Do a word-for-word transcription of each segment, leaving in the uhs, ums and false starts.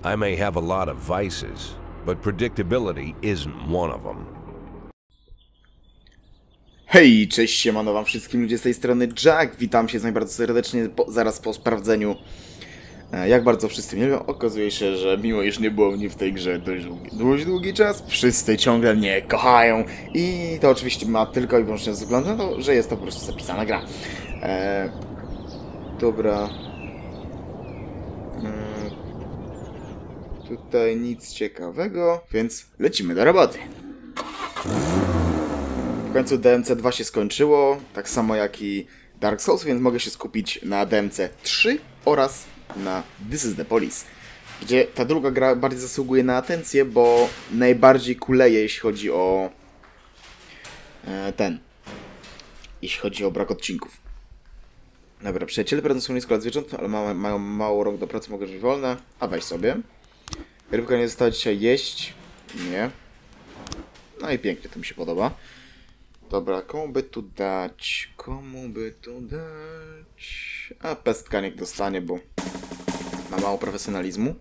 I may have a lot of vices, but predictability isn't one of them. Hej, cześć, siemano wam wszystkim ludzie z tej strony Jack. Witam się z wami bardzo serdecznie, po, zaraz po sprawdzeniu, e, jak bardzo wszyscy mnie lubią. Okazuje się, że mimo iż nie było mnie w tej grze dość długi, dość długi czas, wszyscy ciągle mnie kochają. I to oczywiście ma tylko i wyłącznie ze względu na to, że jest to po prostu zapisana gra. E, dobra. E, tutaj nic ciekawego, więc lecimy do roboty. W końcu D M C dwa się skończyło, tak samo jak i Dark Souls, więc mogę się skupić na D M C trzy oraz na This is the Police, gdzie ta druga gra bardziej zasługuje na atencję, bo najbardziej kuleje, jeśli chodzi o e, ten, jeśli chodzi o brak odcinków. Dobra, przyjaciele prowadzą swoją skład zwierząt, ale ma, mają mało rąk do pracy, mogę żyć wolne, a weź sobie. Rybka nie została dzisiaj jeść, nie. No i pięknie, to mi się podoba. Dobra, komu by tu dać? Komu by tu dać? A pestka niech dostanie, bo ma mało profesjonalizmu.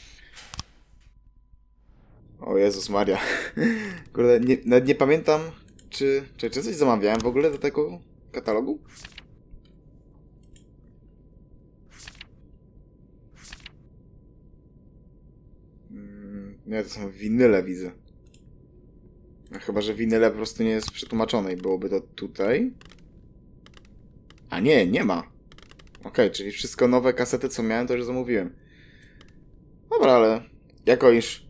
O Jezus Maria. Kurde, nie, nawet nie pamiętam, czy, czy, czy coś zamawiałem w ogóle do tego katalogu? Hmm, nie, to są winyle, widzę. Chyba że winyle po prostu nie jest przetłumaczone i byłoby to tutaj. A nie, nie ma. Okej, okay, czyli wszystko nowe kasety, co miałem, to już zamówiłem. Dobra, ale jako iż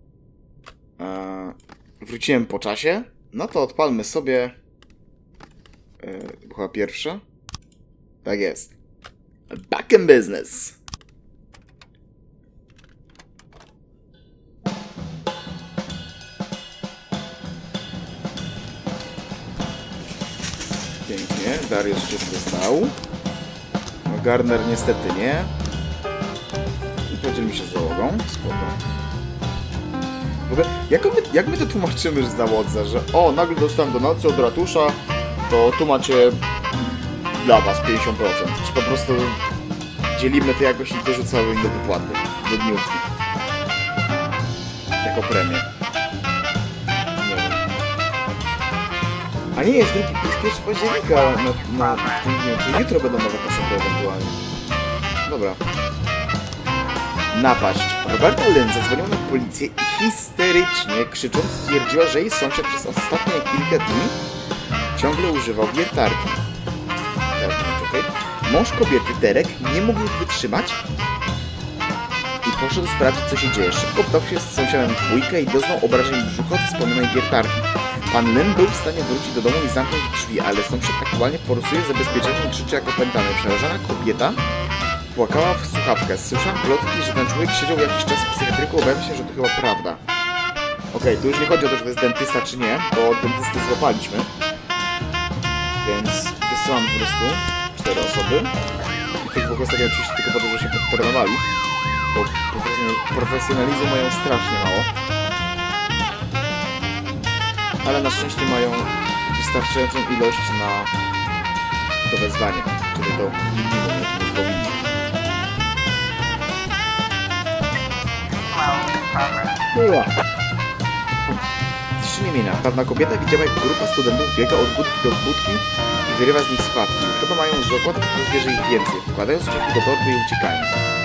e, wróciłem po czasie, no to odpalmy sobie e, chyba pierwsze. Tak jest. Back in business. Pięknie, Dariusz wszystko zdał. No, Garner niestety nie. I podzielimy się z załogą. Spoko. W ogóle, jak my, jak my to tłumaczymy z załodze, że o, nagle dostałem donację od ratusza, to tu macie dla was pięćdziesiąt procent. Czy po prostu dzielimy to jakoś i dorzucamy inne wypłaty do dniówki. Jako premię. A nie, jest drugi, jest pierwszy października na, na, w tym dniu, czyli jutro będą nowe kasety ewentualnie. Dobra. Napaść. Roberta Lynn zadzwoniła na policję i histerycznie krzycząc stwierdziła, że jej sąsiad przez ostatnie kilka dni ciągle używał wiertarki. Okay. Mąż kobiety, Derek, nie mógł wytrzymać i poszedł sprawdzić, co się dzieje. Szybko wdał się z sąsiadem w bójkę i doznał obrażeń brzucha od wspomnianej wiertarki. Pan Lynn był w stanie wrócić do domu i zamknąć drzwi, ale sąsiad aktualnie forsuje zabezpieczenie i krzyczy jak opętany. Przerażona kobieta płakała w słuchawkę. Słyszałam plotki, że ten człowiek siedział jakiś czas w psychiatryku. Obawiam się, że to chyba prawda. Okej, okay, tu już nie chodzi o to, że to jest dentysta czy nie, bo dentysty złapaliśmy. Więc wysyłam po prostu cztery osoby. I tych dwóch ostatnio oczywiście tylko po to, że się podtrenowali, bo profesjonalizmu mają strasznie mało. Ale na szczęście mają wystarczającą ilość na do wezwania, czyli do minimum, jakim już powinni. Była. Ziszczenie mienia. Pewna kobieta widziała, jak grupa studentów biega od budki do budki i wyrywa z nich słuchawki. Chyba mają zakład, kto zbierze ich więcej. Wkładają słuchawki do torby i uciekają.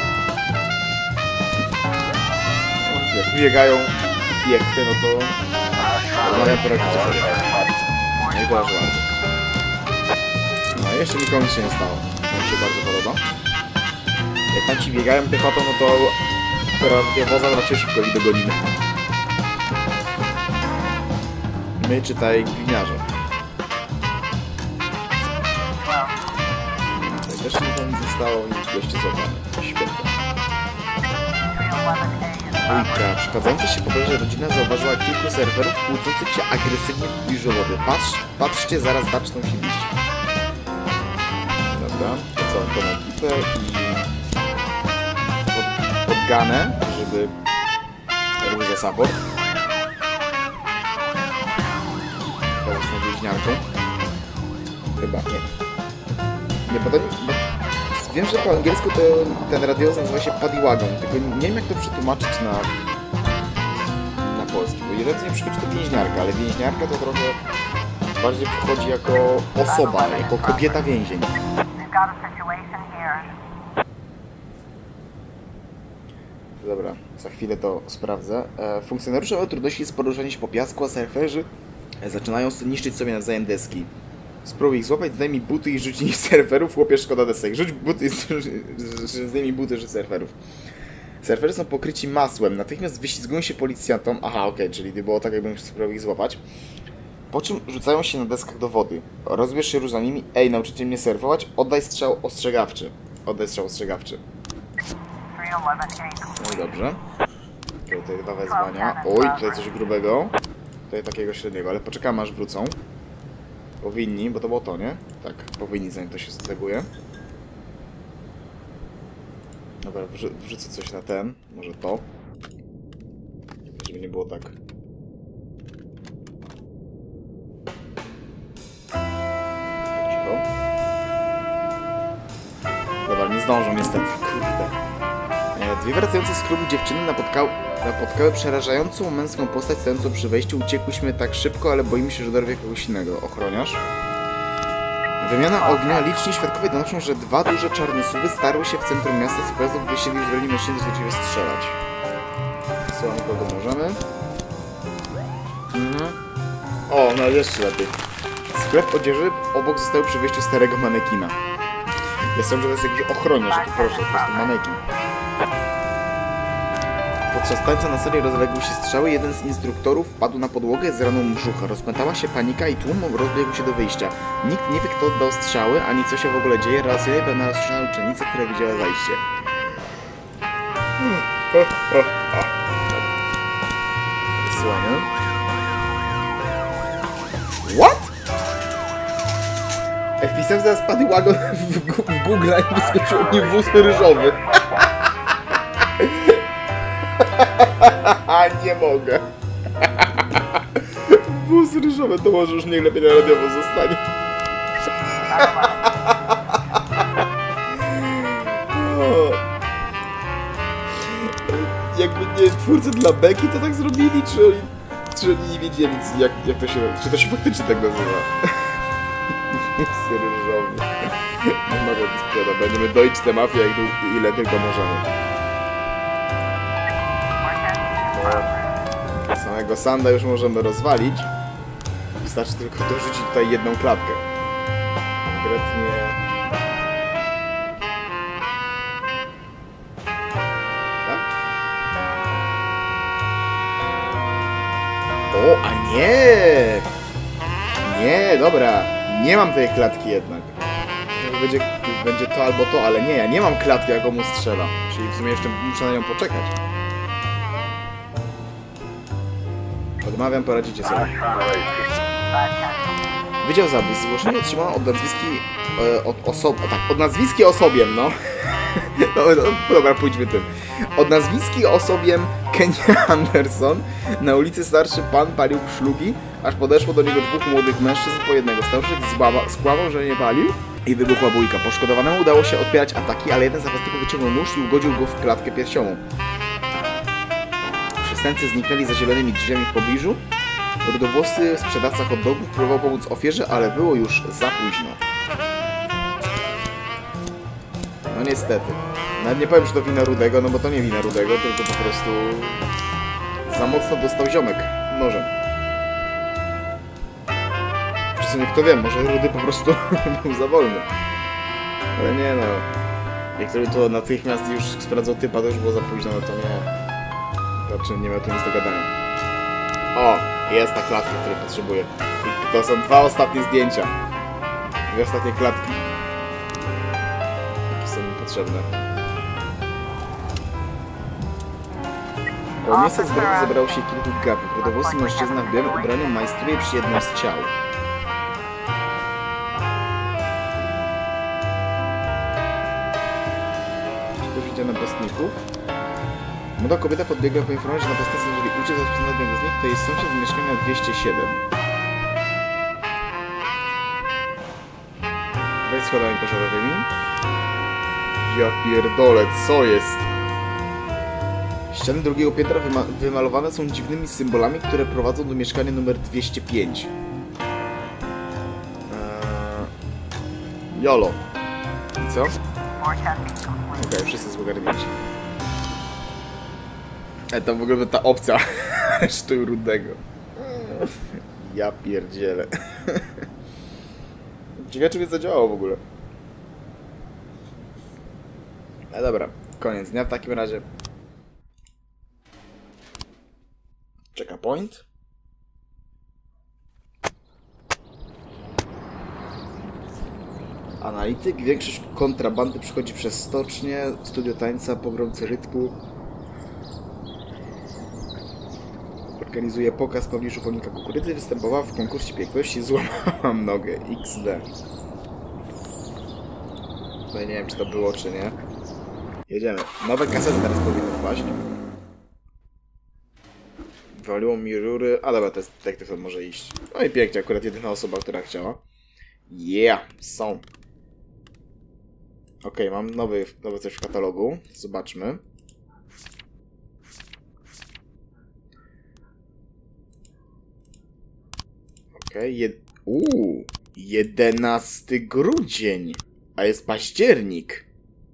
Jak biegają piechty, no to... No ja poradzić sobie. No i teraz ładnie. No jeszcze nikomu nic się nie stało. To mi się bardzo podoba. Jak tam ci biegają piechotą, no to radiowoza raczej szybko ich dogonimy. My czytaj gliniarze. Tutaj też nikomu nic nie stało i goście złapane. Świetnie. Bójka. Przeszkadzająca się po drodze rodzina zauważyła kilku serwerów kłócących się agresywnie w pobliżu wody. Patrz, patrzcie, zaraz zaczną się bić. Dobra, to całą tą ekipę i pod, podganę, żeby robił za support. Teraz z tą więźniarką. Chyba, nie. Nie, bo to nie... Bo wiem, że po angielsku to ten radiowóz nazywa się Paddy Wagon, tylko nie wiem jak to przetłumaczyć na, na polski, bo jeden co nie przychodzi to więźniarka, ale więźniarka to trochę bardziej wchodzi jako osoba, jako kobieta więzień. Dobra, za chwilę to sprawdzę. E, funkcjonariusze mają trudności z poruszaniem się po piasku, a surferzy zaczynają niszczyć sobie nawzajem deski. Spróbuj ich złapać, zdejmij buty i rzuć ich surferów, chłopie, szkoda desek. Rzuć buty i zdejmij buty, rzuć surferów. Surferzy są pokryci masłem, natychmiast wyślizgują się policjantom. Aha, okej, okay, czyli nie było tak, jakbym spróbował ich złapać. Po czym rzucają się na deskach do wody. Rozbierz się róża nimi. Ej, nauczycie mnie surfować? Oddaj strzał ostrzegawczy. Oddaj strzał ostrzegawczy. No i dobrze. Okay, tutaj dwa wezwania. Oj, tutaj coś grubego. Tutaj takiego średniego, ale poczekamy aż wrócą. Powinni, bo to było to, nie? Tak, powinni, zanim to się zaguje. Dobra, wrzu wrzucę coś na ten. Może to. Żeby nie było tak. Cicho. Dobra, nie zdążą niestety. Kurde. Dwie wracające z klubu dziewczyny napotkały, napotkały przerażającą męską postać stojącą przy wejściu. Uciekłyśmy tak szybko, ale boimy się, że dorwie kogoś innego. Ochroniarz. Wymiana ognia. Liczni świadkowie donoszą, że dwa duże czarne suwy starły się w centrum miasta. Z pojazdów wysiedli uzbrojeni mężczyźni, zaczęli strzelać. Wysyłamy kogo możemy. Mhm. O, no jeszcze lepiej. Sklep odzieży obok został przy wyjściu starego manekina. Ja sądzę, że to jest jakiś ochroniarz, jaki proszę, po prostu manekin. Podczas tańca na sali rozległy się strzały, jeden z instruktorów padł na podłogę z raną brzucha. Rozpętała się panika i tłum rozbiegł się do wyjścia. Nikt nie wie, kto oddał strzały, ani co się w ogóle dzieje. Relacjonuje pewna rozszerzona uczennica, która widziała zajście. Wysyłamy. What? Wpisałem zaraz Paddy Wagon w, w Google i wyskoczył mi wóz ryżowy. Nie mogę. Wóz ryżowy, to może już niech lepiej na radiowo zostanie. Jakby nie twórcy dla beki to tak zrobili, czy oni, czy oni nie wiedzieli jak, jak to się, czy to się faktycznie tak nazywa. Wóz ryżowy. Nie mogę to sprzedać, będziemy doić tę mafię jak ile tylko możemy. Samego sanda już możemy rozwalić. Wystarczy tylko dorzucić tutaj jedną klatkę. Konkretnie... Tak? O, a nie! Nie, dobra. Nie mam tej klatki jednak. Będzie, będzie to albo to, ale nie, ja nie mam klatki, jak mu strzela. Czyli w sumie jeszcze muszę na nią poczekać. Odmawiam, poradzicie sobie. Wydział zabójstw. Zgłoszenie otrzymano od nazwiski... E, od osob... Tak, od nazwiski osobiem, no. no, no. Dobra, pójdźmy tym. Od nazwiski osobiem Kenia Anderson na ulicy starszy pan palił szlugi, aż podeszło do niego dwóch młodych mężczyzn po jednego. Starszy skłamał, że nie palił i wybuchła bójka. Poszkodowanemu udało się odpierać ataki, ale jeden z napastników wyciągnął nóż i ugodził go w klatkę piersiową. Przestępcy zniknęli za zielonymi drzwiami w pobliżu. Rudowłosy sprzedawca hot dogów próbował pomóc ofierze, ale było już za późno. No niestety. Nawet nie powiem, że to wina Rudego, no bo to nie wina Rudego, tylko po prostu za mocno dostał ziomek nożem. W sumie kto wie, może Rudy po prostu był za wolny. Ale nie no. Jak zrobił to natychmiast już sprawdzał typa, to już było za późno, no to nie. Znaczy nie miał tu nic do gadania. O! Jest ta klatka, której potrzebuję. I to są dwa ostatnie zdjęcia. Dwie ostatnie klatki. Jakie są mi potrzebne. O miejsca zbrodni zebrało się kilku gapów. Rudowłosy mężczyzna w białym ubraniu majstruje przy jednym z ciał. Czy ktoś widział napastników? Młoda kobieta podbiegła poinformować, że napastnicy jeżeli uciec od jednego z nich, to jest sąsiad z mieszkania dwieście siedem. Wejdź schodami pożarowymi. Ja pierdolę, co jest? Ściany drugiego piętra wyma wymalowane są dziwnymi symbolami, które prowadzą do mieszkania numer dwieście pięć. Eee... Jolo. I co? Okej, okay, wszyscy są ogarnięci. E, to w ogóle ta opcja aresztuj rudego. Ja pierdzielę. Ciekawe, czy mnie zadziałało w ogóle. No dobra, koniec dnia w takim razie. Checkpoint. Analityk. Większość kontrabandy przychodzi przez stocznię. Studio tańca, pogromcy rytmu. Organizuje pokaz w pobliżu pomnika kukurydzy. Występowała w konkursie piękności. Złamałam nogę. iks de. No i nie wiem, czy to było, czy nie. Jedziemy. Nowe kasety teraz powinny wpaść. Waliło mi rury. A dobra, to jest detektyw, on może iść. No i pięknie, akurat jedyna osoba, która chciała. Yeah, są. Ok, mam nowy, nowy coś w katalogu. Zobaczmy. Ok, jed... Uuu, jedenasty grudzień. A jest październik.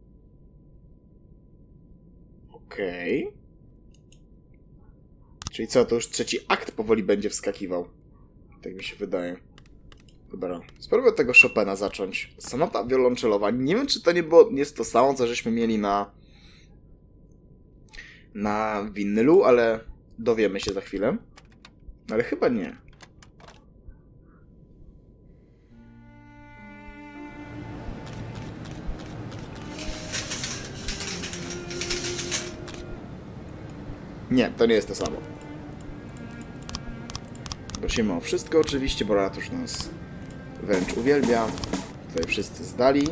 Okej. Okay. Czyli co, to już trzeci akt powoli będzie wskakiwał. Tak mi się wydaje. Dobra, spróbuję od tego Chopina zacząć. Sonata wiolonczelowa. Nie wiem, czy to nie było, nie jest to samo, co żeśmy mieli na na winylu, ale dowiemy się za chwilę. Ale chyba nie. Nie, to nie jest to samo. Prosimy o wszystko oczywiście, bo Ratusz nas wręcz uwielbia. Tutaj wszyscy zdali.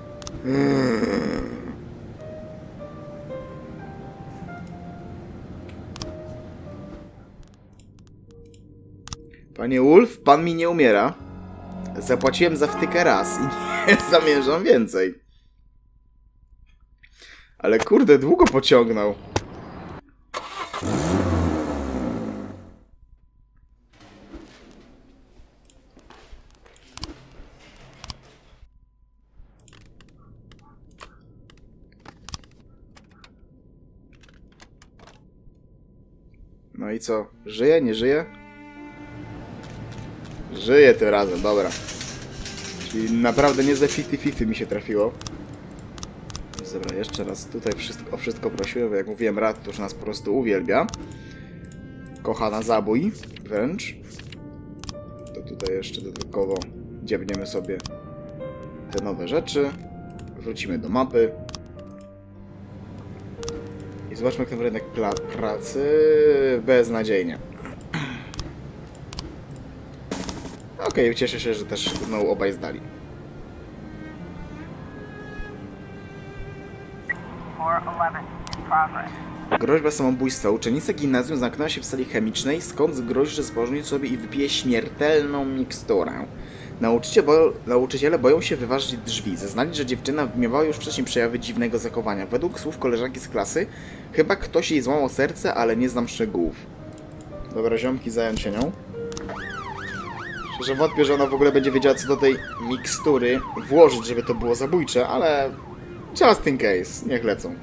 Hmm. Panie Wolf, pan mi nie umiera. Zapłaciłem za wtykę raz i nie zamierzam więcej. Ale kurde, długo pociągnął. No i co? Żyje? Nie żyje? Żyje tym razem, dobra. Czyli naprawdę niezłe pięćdziesiąt pięćdziesiąt mi się trafiło. Dobra, jeszcze raz tutaj wszystko, o wszystko prosiłem, bo jak mówiłem, Ratusz nas po prostu uwielbia. Kocha na zabój wręcz. To tutaj jeszcze dodatkowo dziabniemy sobie te nowe rzeczy. Wrócimy do mapy. I zobaczmy, jak ten rynek pracy beznadziejnie. Okej, okay, cieszę się, że też znowu obaj zdali. Groźba samobójstwa. Uczennica gimnazjum zamknęła się w sali chemicznej, skąd grozi, że spożyje sobie i wypije śmiertelną miksturę. Nauczyciele, bo... Nauczyciele boją się wyważyć drzwi. Zeznali, że dziewczyna miała już wcześniej przejawy dziwnego zachowania. Według słów koleżanki z klasy, chyba ktoś jej złamał serce, ale nie znam szczegółów. Dobra, ziomki, zająć się nią. Szczerze wątpię, że ona w ogóle będzie wiedziała, co do tej mikstury włożyć, żeby to było zabójcze, ale just in case, niech lecą.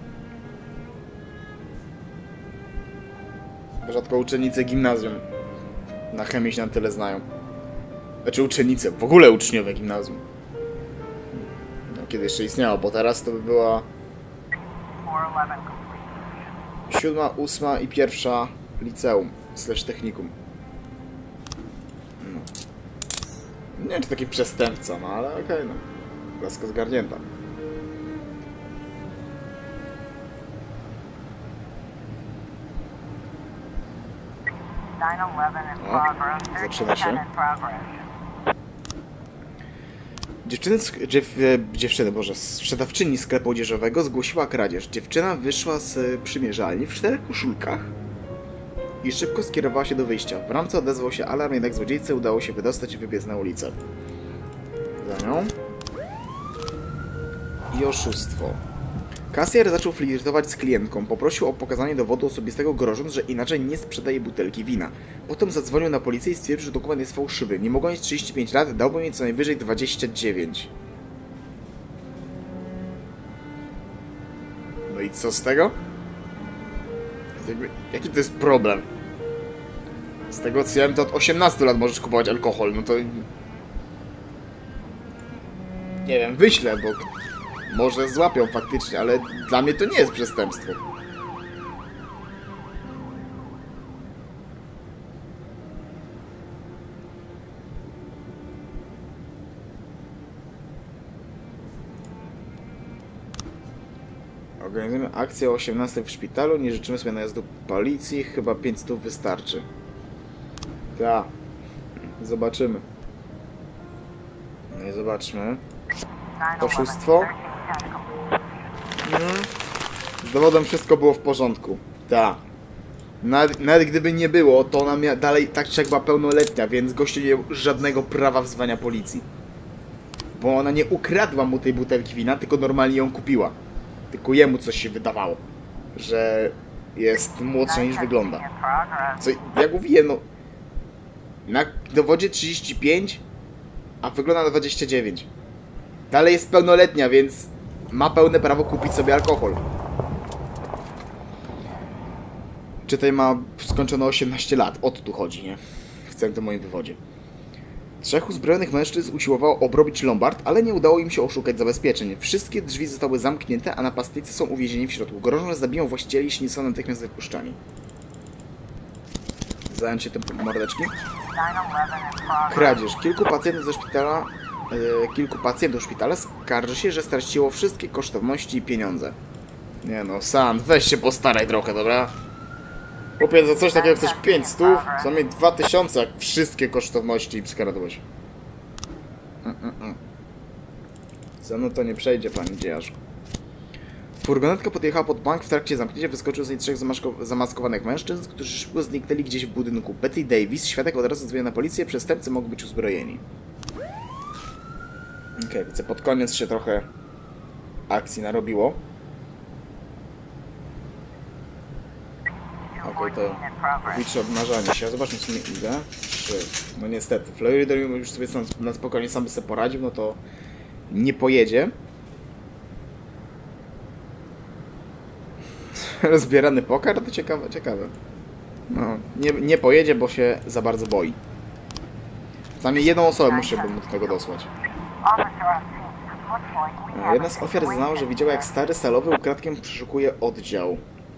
Rzadko uczennice gimnazjum na chemii się na tyle znają. Znaczy uczennice, w ogóle uczniowie gimnazjum. No, kiedy jeszcze istniało, bo teraz to by była siódma, ósma i pierwsza liceum slash technikum. No. Nie wiem, czy taki przestępca, no ale okej, okay, no. Laska zgarnięta. O, zaczyna się. Dziewczyny, dziew, dziewczyny, boże, sprzedawczyni sklepu odzieżowego zgłosiła kradzież. Dziewczyna wyszła z przymierzalni w czterech koszulkach i szybko skierowała się do wyjścia. W bramce odezwał się alarm, jednak złodziejce udało się wydostać i wybiec na ulicę. Za nią. I oszustwo. Kasjer zaczął flirtować z klientką. Poprosił o pokazanie dowodu osobistego, grożąc, że inaczej nie sprzedaje butelki wina. Potem zadzwonił na policję i stwierdził, że dokument jest fałszywy. Nie mogą mieć trzydzieści pięć lat, dałby mi co najwyżej dwadzieścia dziewięć. No i co z tego? Jakby, jaki to jest problem? Z tego co wiem, to od osiemnastu lat możesz kupować alkohol, no to... Nie wiem, wyślę, bo... Może złapią faktycznie, ale dla mnie to nie jest przestępstwo. Organizujemy akcję o osiemnastej w szpitalu. Nie życzymy sobie najazdu policji. Chyba pięćset wystarczy. Tak. Zobaczymy. No i zobaczmy. Oszustwo. Hmm. Z dowodem wszystko było w porządku. Tak. Nawet, nawet gdyby nie było, to ona miała dalej tak czy jak była pełnoletnia, więc gościu nie miał żadnego prawa wzywania policji. Bo ona nie ukradła mu tej butelki wina, tylko normalnie ją kupiła. Tylko jemu coś się wydawało, że jest młodsza niż wygląda. Co, jak mówię, no... Na dowodzie trzydzieści pięć, a wygląda na dwadzieścia dziewięć. Dalej jest pełnoletnia, więc ma pełne prawo kupić sobie alkohol. Czytaj, ma skończone osiemnaście lat. O to tu chodzi, nie? W całym tym moim wywodzie. Trzech uzbrojonych mężczyzn usiłowało obrobić lombard, ale nie udało im się oszukać zabezpieczeń. Wszystkie drzwi zostały zamknięte, a napastnicy są uwięzieni w środku. Grożą, że zabiją właścicieli, jeśli nie są natychmiast wypuszczani. Zająć się tym mordeczki. Kradzież. Kilku pacjentów ze szpitala... Yy, kilku pacjentów szpitala skarży się, że straciło wszystkie kosztowności i pieniądze. Nie no, San, weź się postaraj trochę, dobra? Chłopie, za coś takiego chcesz pięć stów, co najmniej dwa tysiące, jak wszystkie kosztowności skradłeś. Mm, mm, mm. Za no to nie przejdzie, panie dziejarzu. Furgonetka podjechała pod bank, w trakcie zamknięcia wyskoczył z niej trzech zamaskowanych mężczyzn, którzy szybko zniknęli gdzieś w budynku. Betty Davis, świadek, od razu dzwonił na policję, przestępcy mogą być uzbrojeni. Okej, okay, widzę, pod koniec się trochę akcji narobiło. Okej, okay, to liczę obnażanie się. Zobaczmy w sumie ile. Trzy. No niestety, Florida już sobie sam, na spokojnie sam by sobie poradził, no to nie pojedzie. Rozbierany pokar? To ciekawe, ciekawe. No, nie, nie pojedzie, bo się za bardzo boi. Przynajmniej jedną osobę musiałbym do tego dosłać. Jedna z ofiar znała, że widziała, jak stary salowy ukradkiem przeszukuje oddział.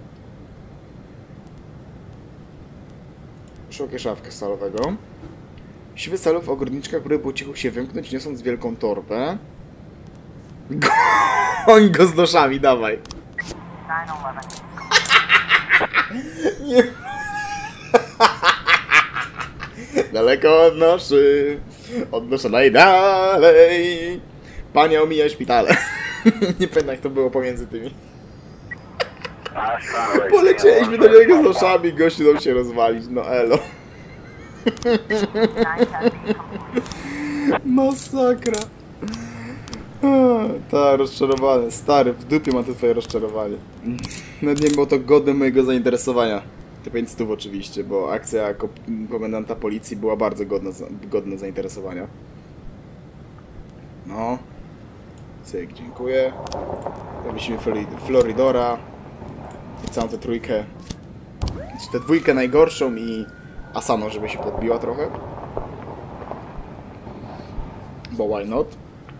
Szukę szafkę salowego. Siwy salów ogrodniczka, który po cichu się wymknąć, niosąc wielką torbę. Goń go z noszami, dawaj. Nie. Daleko od noszy. Od noszy najdalej. Pania omija szpitale. Nie pamiętam, jak to było pomiędzy tymi. Polecieliśmy do niego z noszami, gościu dał się rozwalić. No elo. Masakra. Tak, rozczarowany. Stary, w dupie ma to twoje rozczarowanie. Nawet nie było to godne mojego zainteresowania. Te pięć stów oczywiście, bo akcja ko komendanta policji była bardzo godna, godna zainteresowania. No. Cyk, dziękuję. Zawiesimy Floridora. I całą tę trójkę. Tę dwójkę najgorszą i Asano, żeby się podbiła trochę. Bo why not?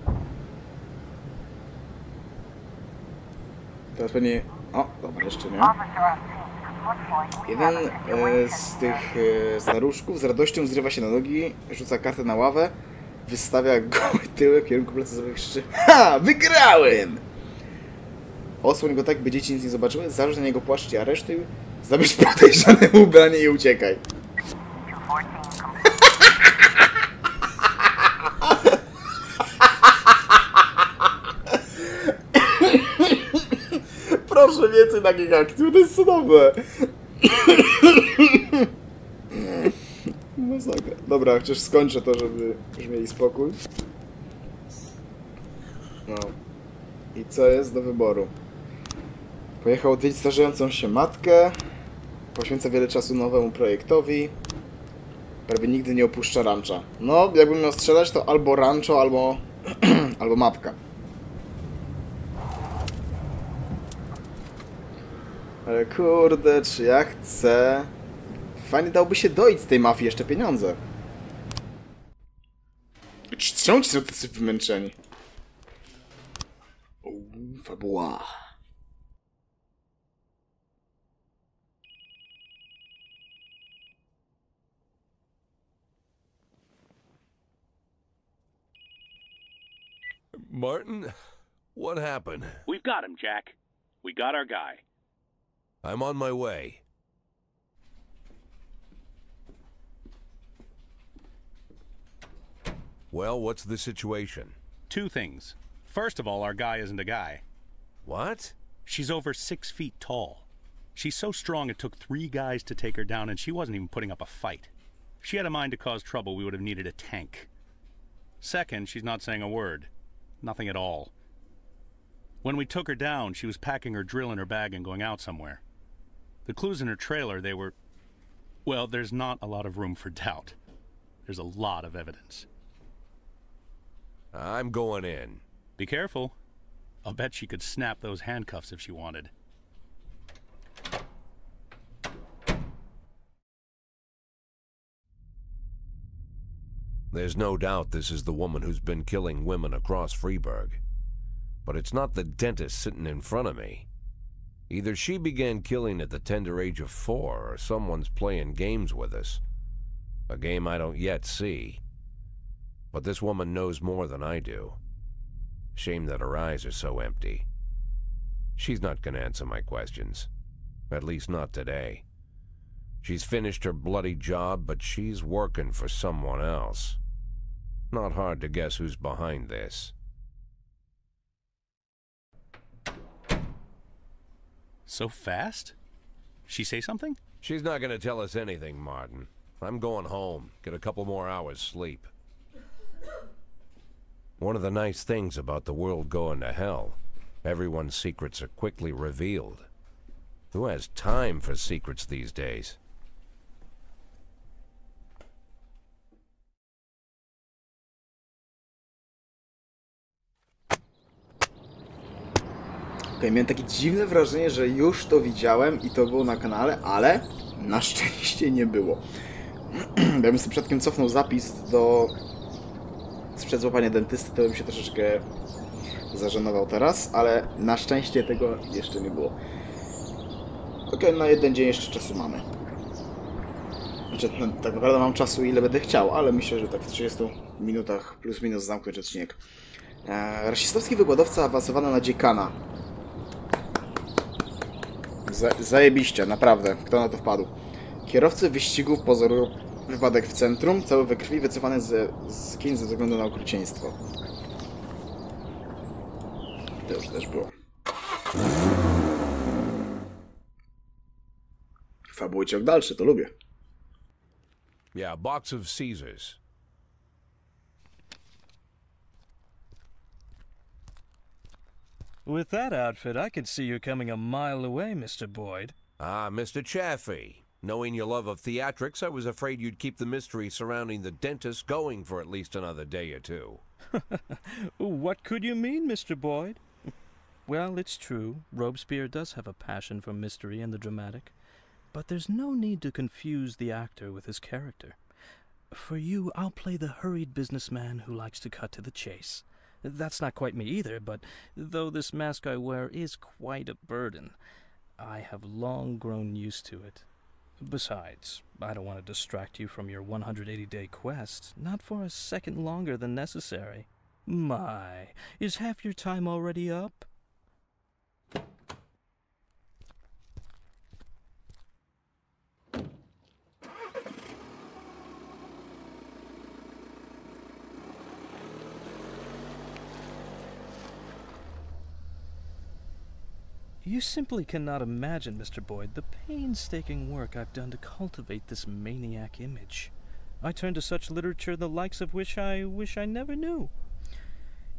Teraz pewnie... O, dobra, jeszcze nie. Jeden e, z tych e, staruszków z radością zrywa się na nogi, rzuca kartę na ławę, wystawia goły tyłek w kierunku plecy, krzyczy: ha! Wygrałem! Osłoń go tak, by dzieci nic nie zobaczyły, zarzuć na niego płaszcz i aresztuj, zabierz podejrzanemu ubranie i uciekaj. Proszę więcej takich akcji, to jest cudowne. Masakra. Dobra, chociaż skończę to, żeby już mieli spokój. No. I co jest do wyboru? Pojechał odwiedzić starzejącą się matkę. Poświęca wiele czasu nowemu projektowi. Prawie nigdy nie opuszcza rancha. No, jakbym miał strzelać, to albo rancho, albo... albo matka. Ale kurde, czy ja chcę... Fajnie dałoby się doić z tej mafii jeszcze pieniądze. Czemu ci są tacy wymęczeni? Uuu, fabuła. Martin, what happened? We've got him, Jack. We got our guy. I'm on my way. Well, what's the situation? Two things. First of all, our guy isn't a guy. What? She's over six feet tall. She's so strong it took three guys to take her down, and she wasn't even putting up a fight. If she had a mind to cause trouble, we would have needed a tank. Second, she's not saying a word. Nothing at all. When we took her down, she was packing her drill in her bag and going out somewhere. The clues in her trailer, they were... Well, there's not a lot of room for doubt. There's a lot of evidence. I'm going in. Be careful. I'll bet she could snap those handcuffs if she wanted. There's no doubt this is the woman who's been killing women across Freeburg. But it's not the dentist sitting in front of me. Either she began killing at the tender age of four, or someone's playing games with us. A game I don't yet see. But this woman knows more than I do. Shame that her eyes are so empty. She's not gonna answer my questions. At least not today. She's finished her bloody job, but she's working for someone else. Not hard to guess who's behind this. So fast? She say something? She's not gonna tell us anything, Martin. I'm going home, get a couple more hours sleep. One of the nice things about the world going to hell, everyone's secrets are quickly revealed. Who has time for secrets these days? Okay, miałem takie dziwne wrażenie, że już to widziałem i to było na kanale, ale na szczęście nie było. Gdybym sobie przypadkiem cofnął zapis do sprzed złapania dentysty, to bym się troszeczkę zażenował teraz, ale na szczęście tego jeszcze nie było. Ok, na jeden dzień jeszcze czasu mamy. Znaczy, no, tak naprawdę mam czasu ile będę chciał, ale myślę, że tak w trzydziestu minutach plus minus zamknąć odcinek. Eee, rasistowski wykładowca awansowany na dziekana. Zajebiście, naprawdę. Kto na to wpadł? Kierowcy wyścigów pozorują wypadek w centrum, cały we krwi, wycofany z, z kin ze względu na okrucieństwo. To już też było. Fabuły ciąg dalszy, to lubię. Yeah, a box of Caesars. With that outfit, I could see you coming a mile away, Mister Boyd. Ah, Mister Chaffee. Knowing your love of theatrics, I was afraid you'd keep the mystery surrounding the dentist going for at least another day or two. What could you mean, Mister Boyd? Well, it's true. Robespierre does have a passion for mystery and the dramatic. But there's no need to confuse the actor with his character. For you, I'll play the hurried businessman who likes to cut to the chase. That's not quite me either, but though this mask I wear is quite a burden, I have long grown used to it. Besides, I don't want to distract you from your one hundred eighty day quest, not for a second longer than necessary. My, is half your time already up? You simply cannot imagine, Mister Boyd, the painstaking work I've done to cultivate this maniac image. I turn to such literature the likes of which I wish I never knew.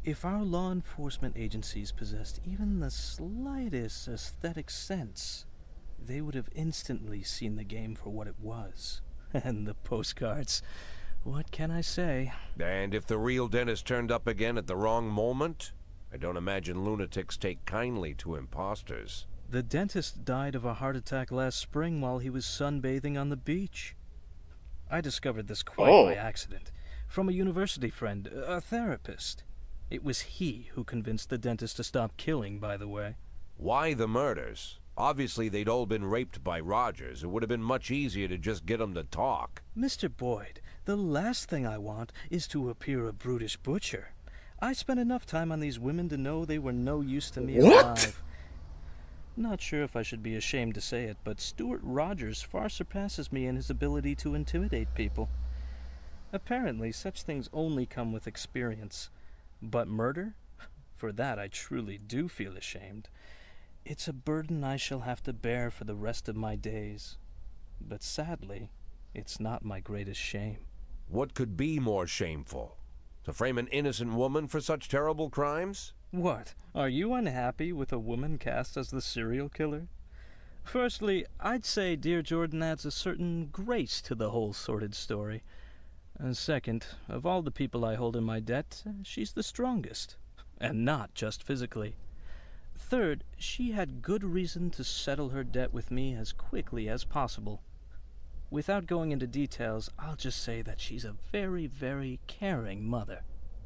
If our law enforcement agencies possessed even the slightest aesthetic sense, they would have instantly seen the game for what it was. And the postcards, what can I say? And if the real dentist turned up again at the wrong moment? I don't imagine lunatics take kindly to imposters. The dentist died of a heart attack last spring while he was sunbathing on the beach. I discovered this quite Oh. by accident, from a university friend, a therapist. It was he who convinced the dentist to stop killing, by the way. Why the murders? Obviously they'd all been raped by Rogers. It would have been much easier to just get them to talk. Mister Boyd, the last thing I want is to appear a brutish butcher. I spent enough time on these women to know they were no use to me What? alive. Not sure if I should be ashamed to say it, but Stuart Rogers far surpasses me in his ability to intimidate people. Apparently, such things only come with experience. But murder? For that I truly do feel ashamed. It's a burden I shall have to bear for the rest of my days. But sadly, it's not my greatest shame. What could be more shameful? To frame an innocent woman for such terrible crimes? What? Are you unhappy with a woman cast as the serial killer? Firstly, I'd say Dear Jordan adds a certain grace to the whole sordid story. And second, of all the people I hold in my debt, she's the strongest. And not just physically. Third, she had good reason to settle her debt with me as quickly as possible. Without going into details, I'll just say that she's a very, very caring mother.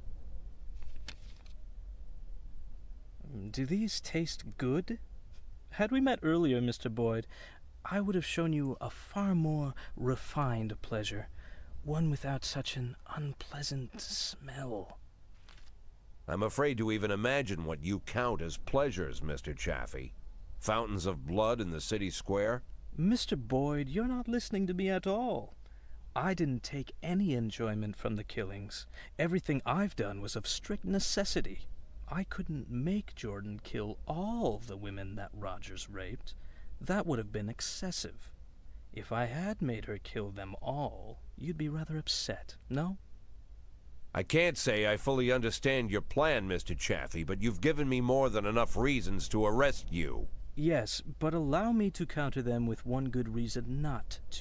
Do these taste good? Had we met earlier, Mister Boyd, I would have shown you a far more refined pleasure, one without such an unpleasant smell. I'm afraid to even imagine what you count as pleasures, Mister Chaffee. Fountains of blood in the city square? Mister Boyd, you're not listening to me at all. I didn't take any enjoyment from the killings. Everything I've done was of strict necessity. I couldn't make Jordan kill all the women that Rogers raped. That would have been excessive. If I had made her kill them all, you'd be rather upset, no? I can't say I fully understand your plan, Mister Chaffee, but you've given me more than enough reasons to arrest you. Yes, but allow me to counter them with one good reason not to.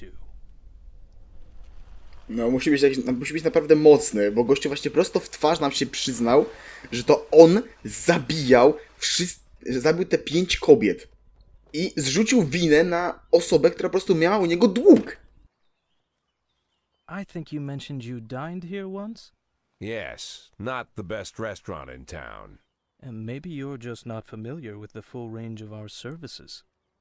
No, musi być, jakiś, musi być naprawdę mocny, bo gościu właśnie prosto w twarz nam się przyznał, że to on zabijał wszyscy, że zabił te pięć kobiet. I zrzucił winę na osobę, która po prostu miała u niego dług. I think you mentioned you dined here once? Yes, not the best restaurant in town. And maybe you're just not familiar with the full range of our services.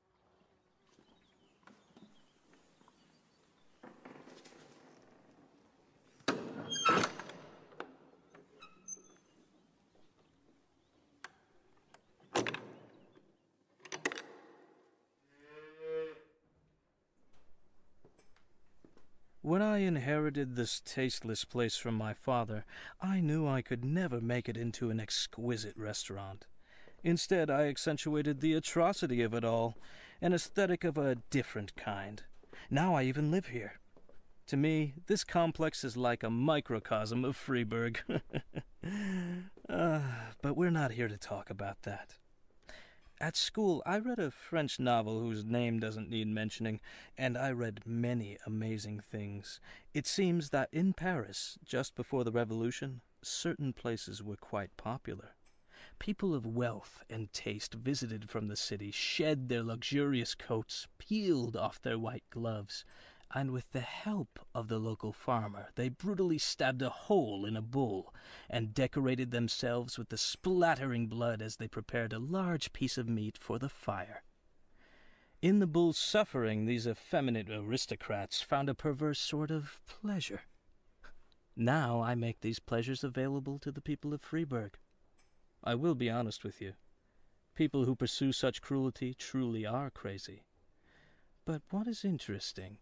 When I inherited this tasteless place from my father, I knew I could never make it into an exquisite restaurant. Instead, I accentuated the atrocity of it all, an aesthetic of a different kind. Now I even live here. To me, this complex is like a microcosm of Freeburg. uh, but we're not here to talk about that. At school, I read a French novel whose name doesn't need mentioning, and I read many amazing things. It seems that in Paris, just before the Revolution, certain places were quite popular. People of wealth and taste visited from the city, shed their luxurious coats, peeled off their white gloves, and with the help of the local farmer, they brutally stabbed a hole in a bull and decorated themselves with the splattering blood as they prepared a large piece of meat for the fire. In the bull's suffering, these effeminate aristocrats found a perverse sort of pleasure. Now I make these pleasures available to the people of Freeburg. I will be honest with you. People who pursue such cruelty truly are crazy. But what is interesting?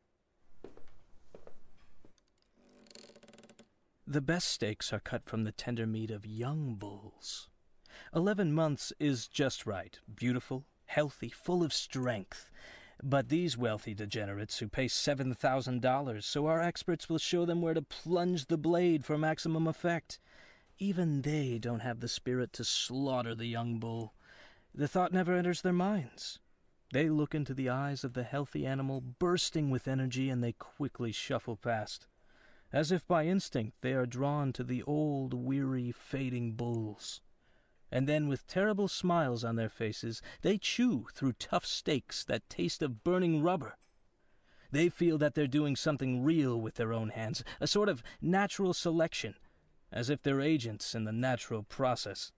The best steaks are cut from the tender meat of young bulls. Eleven months is just right, beautiful, healthy, full of strength. But these wealthy degenerates who pay seven thousand dollars, so our experts will show them where to plunge the blade for maximum effect. Even they don't have the spirit to slaughter the young bull. The thought never enters their minds. They look into the eyes of the healthy animal, bursting with energy, and they quickly shuffle past. As if by instinct, they are drawn to the old, weary, fading bulls. And then, with terrible smiles on their faces, they chew through tough steaks that taste of burning rubber. They feel that they're doing something real with their own hands, a sort of natural selection, as if they're agents in the natural process.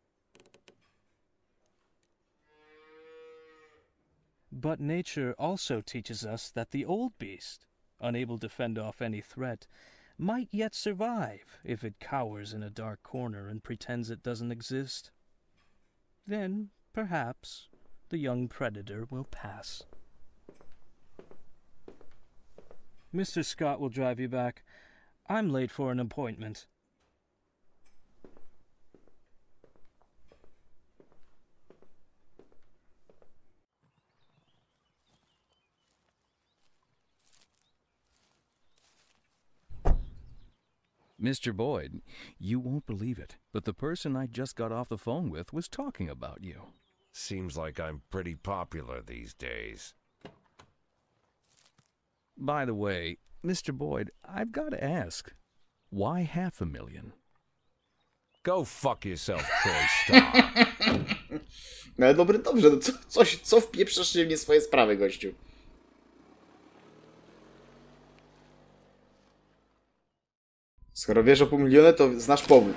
But nature also teaches us that the old beast, unable to fend off any threat, might yet survive if it cowers in a dark corner and pretends it doesn't exist. Then, perhaps, the young predator will pass. Mister Scott will drive you back. I'm late for an appointment. Mister Boyd, you won't believe it, but the person I just got off the phone with was talking about you. Seems like I'm pretty popular these days. By the way, Mister Boyd, I've got to ask, why half a million? Go fuck yourself, Troy Star. No ale dobry, dobrze, no co, coś, co wpieprzasz się w nie swoje sprawy, gościu? Skoro wiesz o pół miliona, to znasz powód.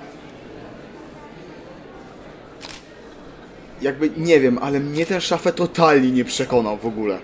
Jakby, nie wiem, ale mnie ten szafę totalnie nie przekonał w ogóle.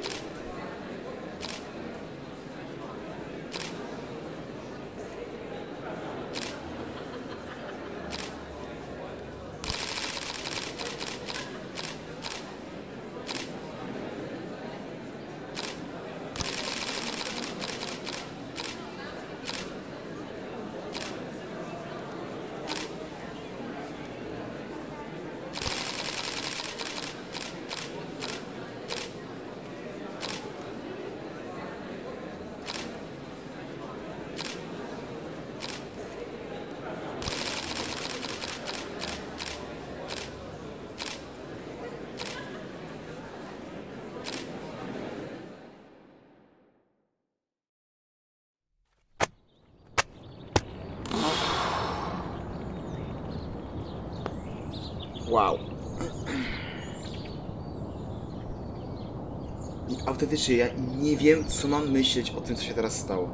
Wow. I autentycznie ja nie wiem, co mam myśleć o tym, co się teraz stało.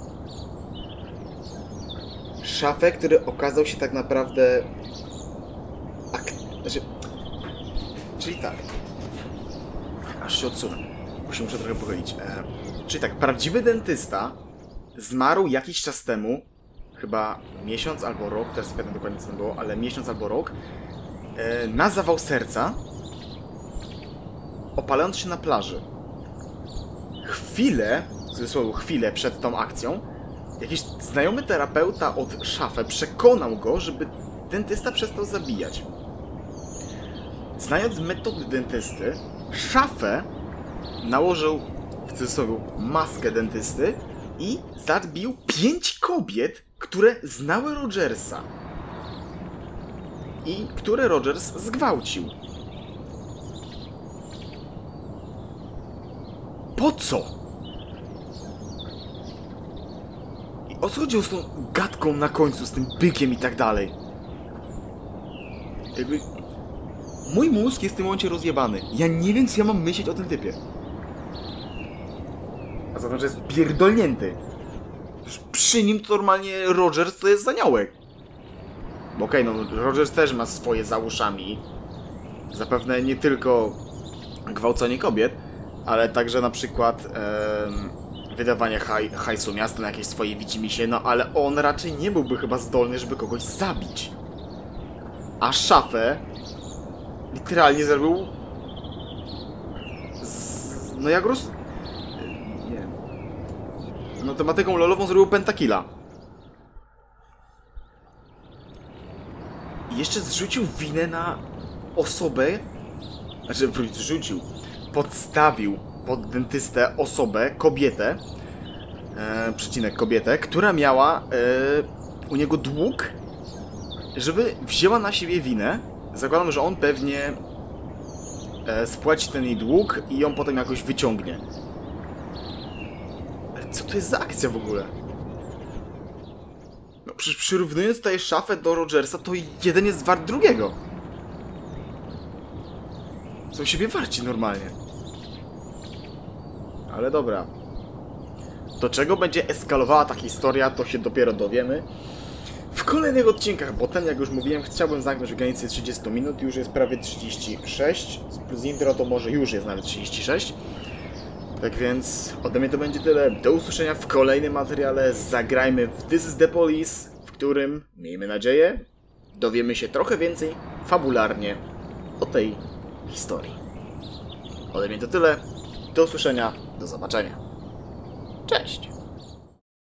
Szafę, który okazał się tak naprawdę... Ak... Znaczy... Czyli tak. Aż się odsunę, bo się muszę trochę pochylić. E... Czyli tak, prawdziwy dentysta zmarł jakiś czas temu, chyba miesiąc albo rok, teraz nie pamiętam dokładnie co to było, ale miesiąc albo rok, na zawał serca, opalając się na plaży. Chwilę, w cudzysłowie chwilę przed tą akcją, jakiś znajomy terapeuta od Szafę przekonał go, żeby dentysta przestał zabijać. Znając metody dentysty, Szafę nałożył, w cudzysłowie, maskę dentysty i zabił pięć kobiet, które znały Rogersa. I które Rogers zgwałcił. Po co? I o co chodziło z tą gadką na końcu, z tym bykiem i tak dalej? Jakby... Mój mózg jest w tym momencie rozjebany. Ja nie wiem, co ja mam myśleć o tym typie. A zatem, że jest pierdolnięty. Już przy nim to normalnie Rogers to jest zaniołek. Bo okej, okay, no Rogers też ma swoje za uszami. Zapewne nie tylko gwałcenie kobiet, ale także na przykład e, wydawanie haj, hajsu miasta na jakieś swoje widzimisię, no ale on raczej nie byłby chyba zdolny, żeby kogoś zabić. A Szafę literalnie zrobił z, no jak roz... nie wiem. No tematyką lolową zrobił pentakilla. I jeszcze zrzucił winę na osobę, znaczy wróć, zrzucił, podstawił pod dentystę osobę, kobietę, e, przecinek kobietę, która miała e, u niego dług żeby wzięła na siebie winę. Zakładam, że on pewnie e, spłaci ten jej dług i ją potem jakoś wyciągnie. Ale co to jest za akcja w ogóle? No przecież przyrównując tutaj szafę do Rogersa, to jeden jest wart drugiego. Są siebie warci normalnie. Ale dobra. Do czego będzie eskalowała ta historia, to się dopiero dowiemy w kolejnych odcinkach, bo ten, jak już mówiłem, chciałbym zamknąć w granicy trzydziestu minut, już jest prawie trzydzieści sześć, plus intro to może już jest nawet trzydzieści sześć. Tak więc ode mnie to będzie tyle. Do usłyszenia w kolejnym materiale. Zagrajmy w This is the Police, w którym, miejmy nadzieję, dowiemy się trochę więcej fabularnie o tej historii. Ode mnie to tyle. Do usłyszenia. Do zobaczenia. Cześć!